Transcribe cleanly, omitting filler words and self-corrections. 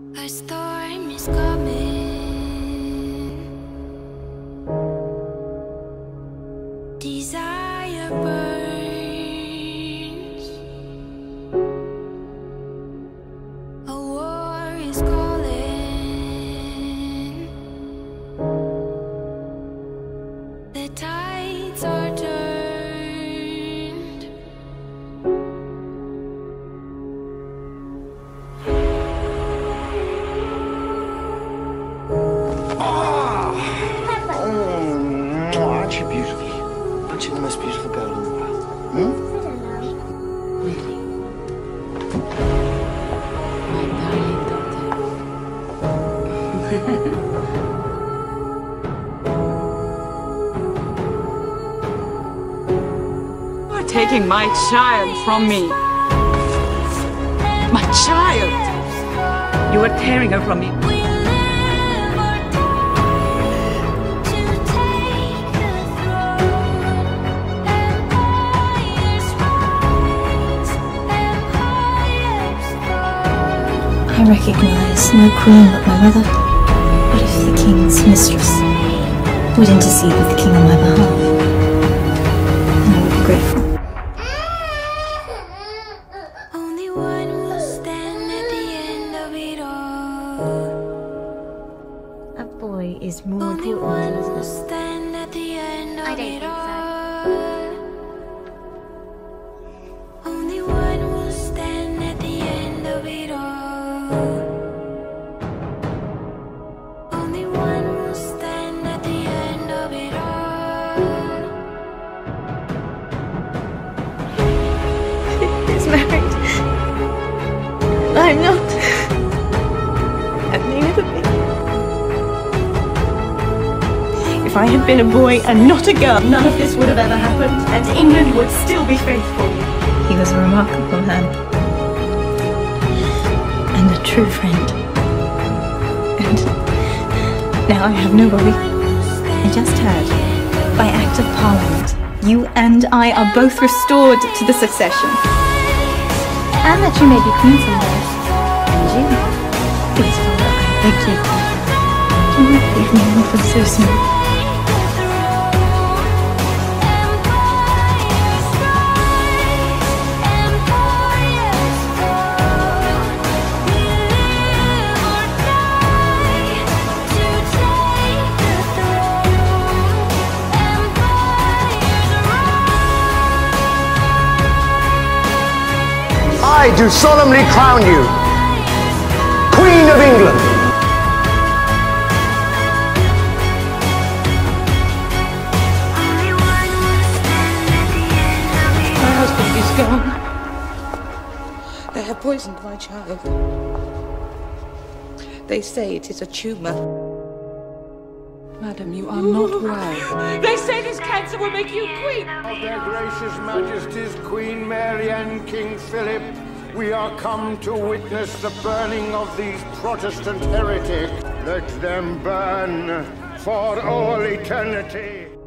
A storm is coming. Desire burns. A war is calling. The tides are turned. Aren't you beautiful? Aren't you the most beautiful girl in the world? Hmm? I don't know. Really? My darling daughter. You are taking my child from me. My child! You are tearing her from me. I recognize no queen but my mother. What if the king's mistress would intercede with the king on my behalf? And I would be grateful. Only one will stand at the end of it all. A boy is more Only one important will than stand at the end of I don't it think so. all. Only one will stand at the end of it all. Only one will stand at the end of it all. He's married. I'm not. And neither be. If I had been a boy and not a girl, none of this would have ever happened, and England would still be faithful. He was a remarkable man. And a true friend. And now I have nobody. I just heard, by Act of Parliament, you and I are both restored to the succession. And that you may be queen someday. And you, please, Father, I beg you, do not leave me an orphan so soon. I do solemnly crown you Queen of England. My husband is gone. They have poisoned my child. They say it is a tumor. Madam, you are not well. They say this cancer will make you queen. Of their gracious majesties, Queen Mary and King Philip, we are come to witness the burning of these Protestant heretics. Let them burn for all eternity.